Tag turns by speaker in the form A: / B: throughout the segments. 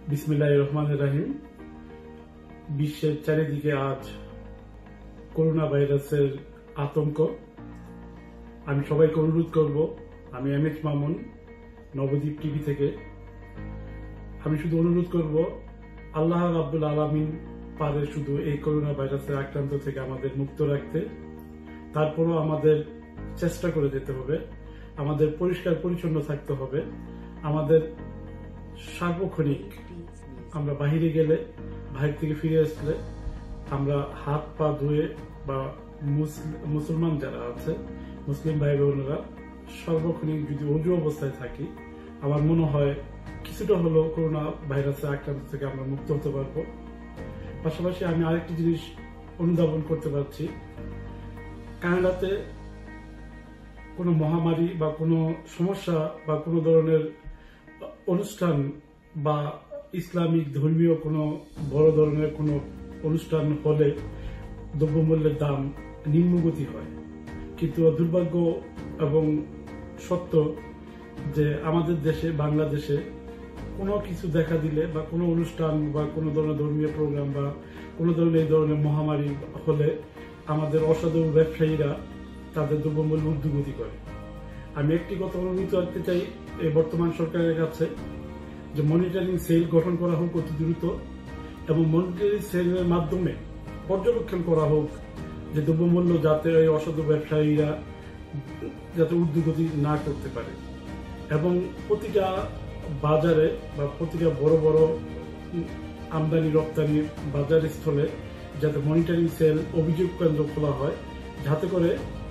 A: বিসমিল্লাহির রহমানির রহিম। বিশ্বের চারিদিকে আজ করোনা ভাইরাসের আতঙ্ক। আমি সবাইকে অনুরোধ করব, আমি এমএচ মামুন, নবদ্বীপ টিভি থেকে। আমি শুধু অনুরোধ করব, আল্লাহ রাব্বুল আলামিন পারে শুধু এই করোনা ভাইরাসের আক্রান্ত থেকে আমাদের মুক্ত রাখতে। তারপরও আমাদের চেষ্টা করে যেতে হবে, আমাদের পরিষ্কার পরিচ্ছন্ন থাকতে হবে। আমাদের সার্বক্ষণিক আমরা বাহিরে গেলে, বাহির থেকে ফিরে আসলে আমরা হাত পা ধুয়ে, বা মুসলমান যারা আছে, মুসলিম ভাই বোনেরা সর্বক্ষণিক যদি অজু অবস্থায় থাকি, আমার মনে হয় কিছুটা হলেও করোনা ভাইরাসের আক্রান্ত থেকে আমরা মুক্ত হতে পারবো। পাশাপাশি আমি আরেকটি জিনিস অনুধাবন করতে পারছি, কানাডাতে কোনো মহামারী বা কোনো সমস্যা বা কোনো ধরনের অনুষ্ঠান বা ইসলামিক ধর্মীয় কোনো বড় ধরনের কোনো অনুষ্ঠান হলে দ্রব্যমূল্যের দাম নিম্নগতি হয়। কিন্তু দুর্ভাগ্য এবং সত্য যে আমাদের দেশে, বাংলাদেশে কোনো কিছু দেখা দিলে বা কোনো অনুষ্ঠান বা কোনো ধরনের ধর্মীয় প্রোগ্রাম বা কোনো ধরনের এই ধরনের মহামারী হলে আমাদের অসাধু ব্যবসায়ীরা তাদের দ্রব্যমূল্য ঊর্ধ্বগতি করে। আমি একটি কথা অনুরোধ করতে চাই এই বর্তমান সরকারের কাছে, যে মনিটরিং সেল গঠন করা হোক অতি দ্রুত, এবং মনিটরিং সেলের মাধ্যমে পর্যবেক্ষণ করা হোক যে দ্রব্যমূল্য যাতে এই অসাধু ব্যবসায়ীরা যাতে ঊর্ধ্বগতি না করতে পারে, এবং প্রতিটা বাজারে বা প্রতিটা বড় বড় আমদানি রপ্তানি বাজার স্থলে যাতে মনিটরিং সেল অভিযোগ কেন্দ্র খোলা হয়, যাতে করে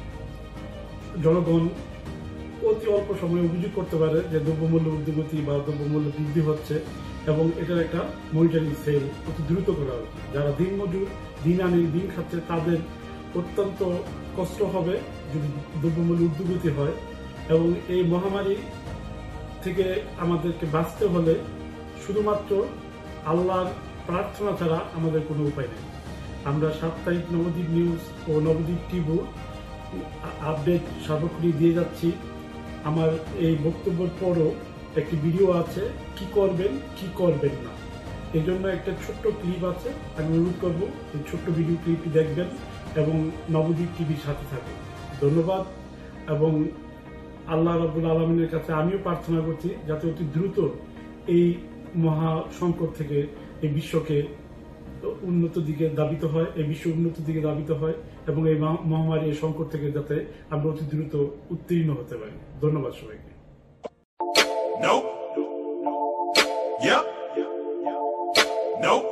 A: জনগণ অতি অল্প সময়ে অভিযোগ করতে পারে যে দ্রব্যমূল্য ঊর্ধ্বগতি বা দ্রব্যমূল্য বৃদ্ধি হচ্ছে, এবং এটার একটা মনিটরিং সেল অতি দ্রুত করা হবে। যারা দিনমজুর, দিন আনে দিন খাচ্ছে, তাদের অত্যন্ত কষ্ট হবে যদি দ্রব্যমূল্য ঊর্ধ্বগতি হয়। এবং এই মহামারী থেকে আমাদেরকে বাঁচতে হলে শুধুমাত্র আল্লাহর প্রার্থনা ছাড়া আমাদের কোনো উপায় নেই। আমরা সাপ্তাহিক নবদ্বীপ নিউজ ও নবদ্বীপ টিভি আপডেট সার্বক্ষণিক দিয়ে যাচ্ছি। আমার এই বক্তব্যের পরও একটি ভিডিও আছে, কি করবেন কি করবেন না, এই জন্য একটা ছোট্ট ক্লিপ আছে। আমি অনুরোধ করব এই ছোট্ট ভিডিও ক্লিপটি দেখবেন এবং নবদ্বীপ টিভির সাথে থাকুন। ধন্যবাদ। এবং আল্লাহ রাব্বুল আলামিনের কাছে আমিও প্রার্থনা করছি যাতে অতি দ্রুত এই মহা সংকট থেকে এই বিশ্বকে উন্নত দিকে ধাবিত হয়, এই বিশ্ব উন্নত দিকে ধাবিত হয়, এবং এই মহামারী এই সংকট থেকে যাতে আমরা অতি দ্রুত উত্তীর্ণ হতে পারি। ধন্যবাদ সবাইকে।
B: Nope. Yep. Nope.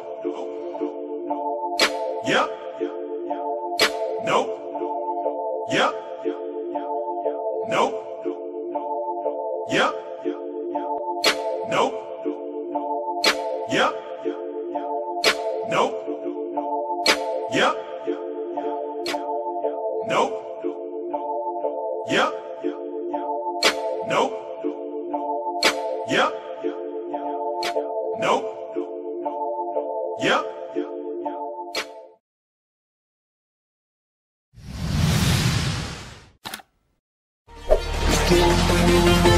B: Yep. Nope. Yep. Nope. Yep. Nope. Yep. Nope. Yep. Nope. Yep. Nope. Yep. Nope. Yep.